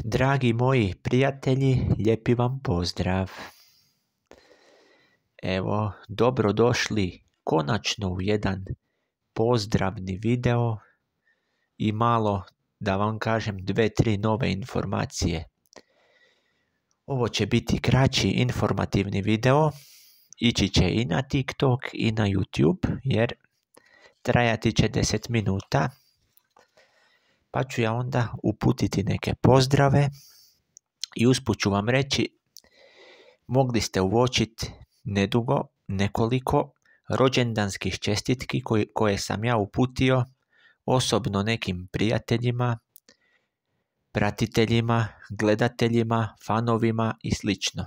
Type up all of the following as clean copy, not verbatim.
Dragi moji prijatelji, lijepi vam pozdrav. Evo, dobrodošli konačno u jedan pozdravni video i malo, da vam kažem, 2-3 nove informacije. Ovo će biti kraći informativni video, ići će i na TikTok i na YouTube, jer trajati će 10 minuta. Pa ću ja onda uputiti neke pozdrave i usput ću vam reći, mogli ste uočiti nedugo nekoliko rođendanskih čestitki koje sam ja uputio osobno nekim prijateljima, pratiteljima, gledateljima, fanovima i slično.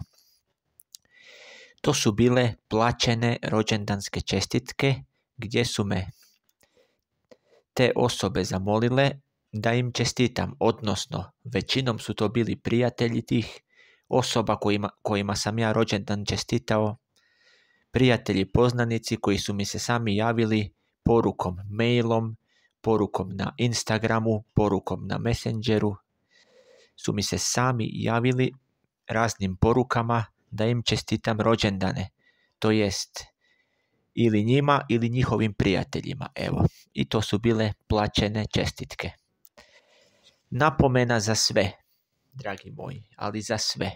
To su bile plaćene rođendanske čestitke gdje su me te osobe zamolile da im čestitam, odnosno većinom su to bili prijatelji tih osoba kojima sam ja rođendan čestitao, prijatelji poznanici koji su mi se sami javili porukom mailom, porukom na Instagramu, porukom na Messengeru, su mi se sami javili raznim porukama da im čestitam rođendane, to jest ili njima ili njihovim prijateljima, evo, i to su bile plaćene čestitke. Napomena za sve, dragi moji, ali za sve.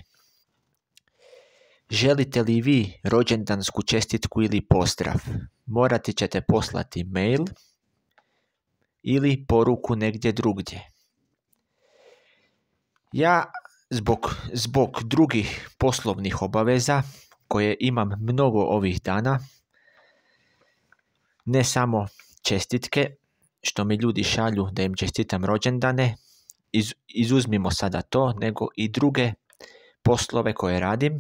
Želite li vi rođendansku čestitku ili pozdrav? Morati ćete poslati mail ili poruku negdje drugdje. Ja zbog drugih poslovnih obaveza koje imam mnogo ovih dana, ne samo čestitke što mi ljudi šalju da im čestitam rođendane, izuzmimo sada to, nego i druge poslove koje radim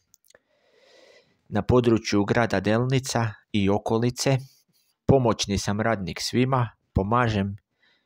na području grada Delnica i okolice. Pomoćni sam radnik svima, pomažem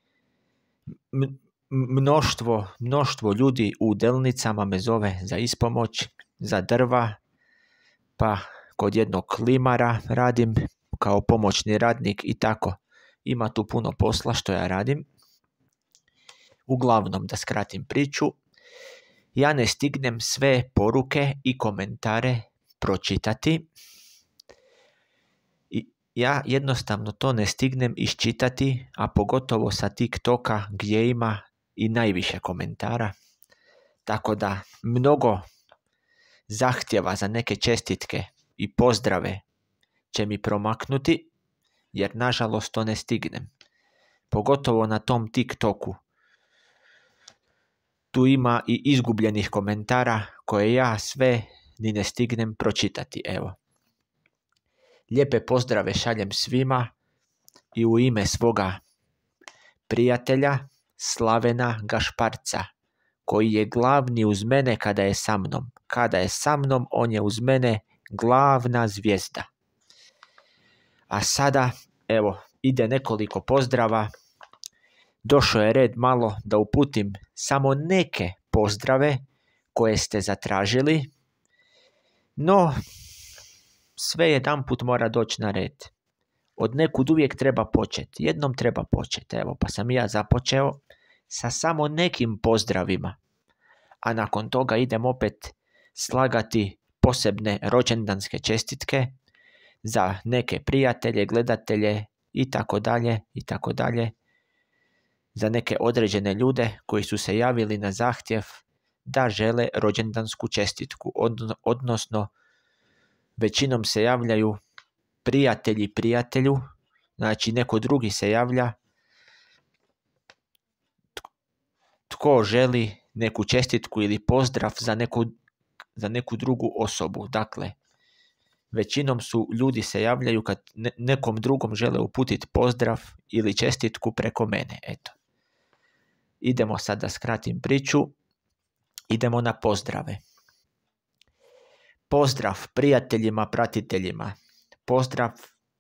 mnoštvo ljudi u Delnicama me zove za ispomoć, za drva, pa kod jednog klimara radim kao pomoćni radnik i tako. Ima tu puno posla što ja radim. Uglavnom, da skratim priču, ja ne stignem sve poruke i komentare pročitati. Ja jednostavno to ne stignem iščitati, a pogotovo sa TikToka gdje ima i najviše komentara. Tako da mnogo zahtjeva za neke čestitke i pozdrave će mi promaknuti, jer nažalost to ne stignem. Pogotovo na tom TikToku. Tu ima i izgubljenih komentara koje ja sve ni ne stignem pročitati, evo. Lijepe pozdrave šaljem svima i u ime svoga prijatelja Slavena Gašparca, koji je glavni uz mene kada je sa mnom. Kada je sa mnom, on je uz mene glavna zvijezda. A sada, evo, ide nekoliko pozdrava. Došao je red malo da uputim samo neke pozdrave koje ste zatražili, no sve jedanput mora doći na red. Od nekud uvijek treba početi, jednom treba početi, evo, pa sam ja započeo sa samo nekim pozdravima, a nakon toga idem opet slagati posebne rođendanske čestitke za neke prijatelje, gledatelje i tako dalje, za neke određene ljude koji su se javili na zahtjev da žele rođendansku čestitku, odnosno većinom se javljaju prijatelju, znači neko drugi se javlja tko želi neku čestitku ili pozdrav za neku drugu osobu. Dakle, većinom su ljudi se javljaju kad nekom drugom žele uputiti pozdrav ili čestitku preko mene, eto. Idemo sad da skratim priču, idemo na pozdrave. Pozdrav prijateljima, pratiteljima. Pozdrav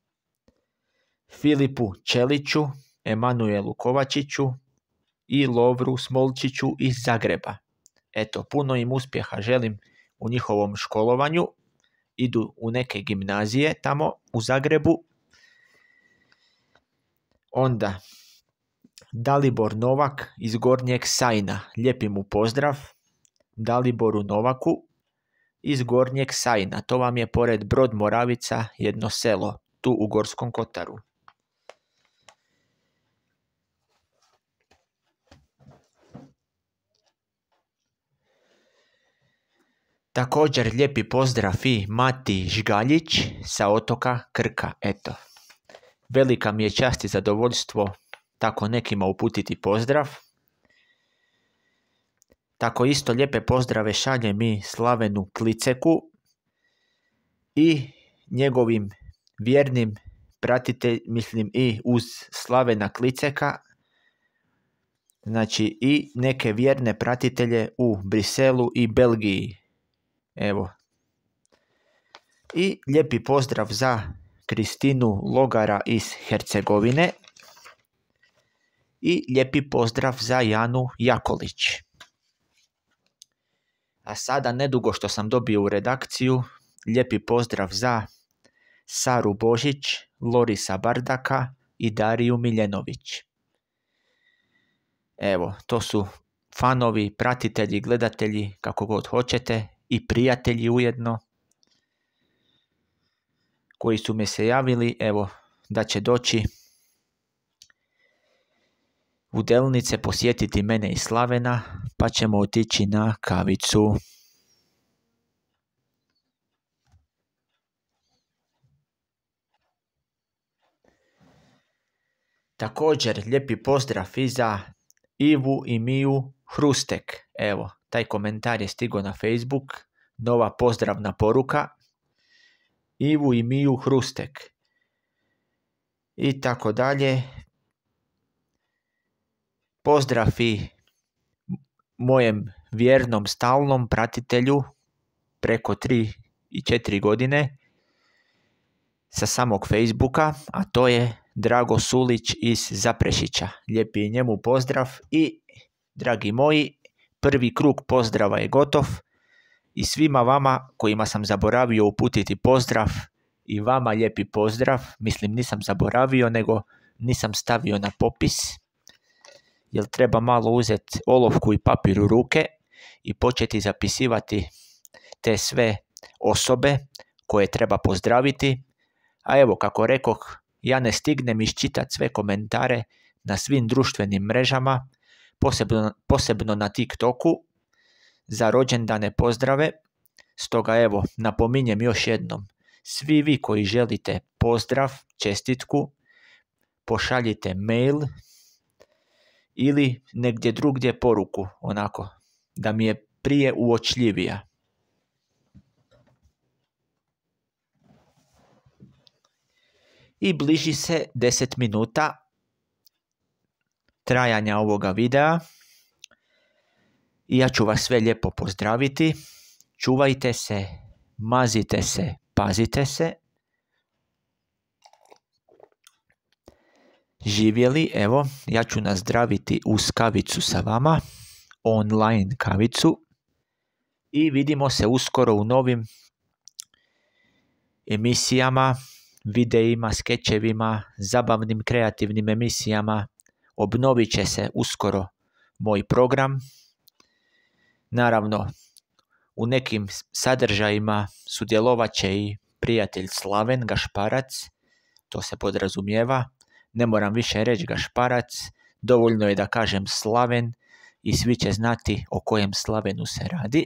Filipu Čeliću, Emanuelu Kovačiću i Lovru Smolčiću iz Zagreba. Eto, puno im uspjeha želim u njihovom školovanju. Idu u neke gimnazije tamo u Zagrebu. Onda Dalibor Novak iz Gornjeg Sajna. Lijepi mu pozdrav Daliboru Novaku iz Gornjeg Sajna. To vam je pored Brod Moravica jedno selo, tu u Gorskom Kotaru. Također lijepi pozdrav i Mati Žgaljić sa otoka Krka. Eto, velika mi je čast i zadovoljstvo tako nekima uputiti pozdrav. Tako isto lijepe pozdrave šaljem i Slavenu Kliceku i njegovim vjernim pratiteljima, i uz Slavena Kliceka, znači i neke vjerne pratitelje u Briselu i Belgiji. Evo. I lijepi pozdrav za Kristinu Logara iz Hercegovine i lijepi pozdrav za Janu Jakolić. A sada, nedugo što sam dobio u redakciju, lijepi pozdrav za Saru Božić, Lorisa Bardaka i Dariju Miljenović. Evo, to su fanovi, pratitelji, gledatelji, kako god hoćete, i prijatelji ujedno, koji su me se javili, evo, da će doći u Delnice posjetiti mene i Slavena, pa ćemo otići na kavicu. Također lijepi pozdrav i za Ivu i Miju Hrustek. Evo, taj komentar je stigao na Facebook, nova pozdravna poruka. Ivu i Miju Hrustek. I tako dalje. Pozdrav i mojem vjernom stalnom pratitelju preko 3 i 4 godine sa samog Facebooka, a to je Drago Sulić iz Zaprešića. Lijepi je njemu pozdrav i, dragi moji, prvi krug pozdrava je gotov i svima vama kojima sam zaboravio uputiti pozdrav, i vama lijepi pozdrav. Mislim, nisam zaboravio, nego nisam stavio na popis, jer treba malo uzeti olovku i papir u ruke i početi zapisivati te sve osobe koje treba pozdraviti. A evo, kako rekoh, ja ne stignem iščitati sve komentare na svim društvenim mrežama, posebno na TikToku, za rođendane pozdrave. Stoga evo, napominjem još jednom, svi vi koji želite pozdrav, čestitku, pošaljite mail ili negdje drugdje poruku, onako, da mi je prije uočljivija. I bliži se 10 minuta trajanja ovoga videa i ja ću vas sve lijepo pozdraviti. Čuvajte se, mazite se, pazite se. Živjeli, evo, ja ću nazdraviti uz kavicu sa vama, online kavicu, i vidimo se uskoro u novim emisijama, videima, skečevima, zabavnim kreativnim emisijama. Obnovit će se uskoro moj program. Naravno, u nekim sadržajima sudjelovat će i prijatelj Slaven Gašparac, to se podrazumijeva. Ne moram više reći Gašparac, dovoljno je da kažem Slaven i svi će znati o kojem Slavenu se radi.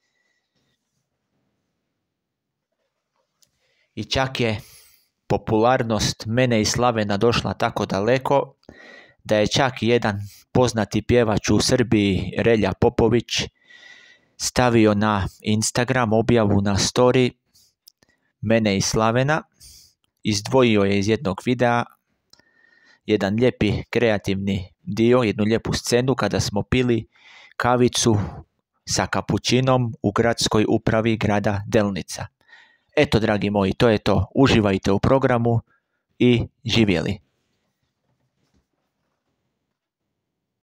I čak je popularnost mene i Slavena došla tako daleko da je čak jedan poznati pjevač u Srbiji, Relja Popović, stavio na Instagram objavu na story mene i Slavena, izdvojio je iz jednog videa jedan lijepi kreativni dio, jednu lijepu scenu kada smo pili kavicu sa kapućinom u gradskoj upravi grada Delnica. Eto, dragi moji, to je to. Uživajte u programu i živjeli.